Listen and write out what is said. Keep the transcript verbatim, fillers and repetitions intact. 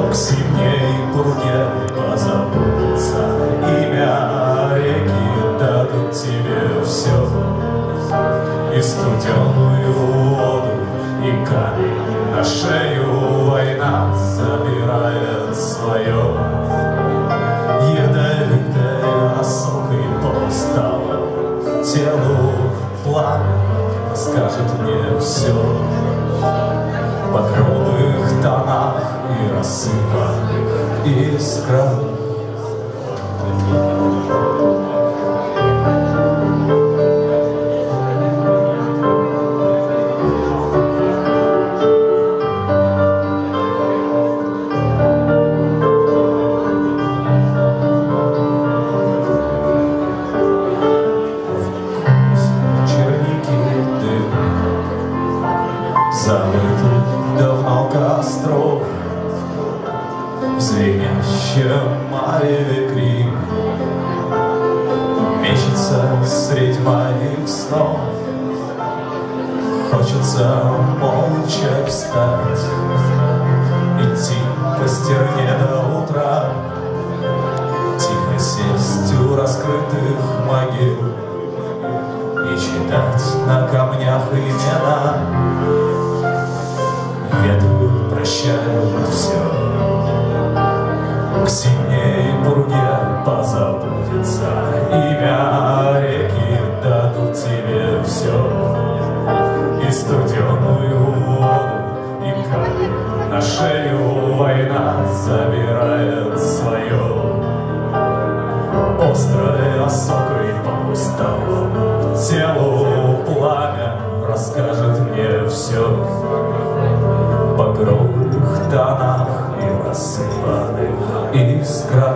К зимней пурге позабудется имя реки, дадут тебе все, и студеную воду, и камень на шею. Война забирает свое. Ядовитой осокой по усталому телу пламя расскажет мне все. В багровых тонах и рассыпанных искрах. Забытый давно костров, в звенящем мареве крик мечется средь моих снов. Хочется молча встать, идти по стерне до утра, тихо сесть у раскрытых могил и читать на камнях имена. Ветры прощают все. К зимней пурге позабудется имя реки, дадут тебе все, и студеную воду, и камень на шею. Война забирает свое. Острой осокой по усталому телу пламя расскажет мне все. В багровых тонах и рассыпанных искрах.